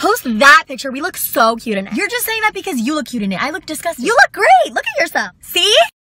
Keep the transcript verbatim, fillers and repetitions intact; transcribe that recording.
Post that picture. We look so cute in it. You're just saying that because you look cute in it. I look disgusting. You look great. Look at yourself. See?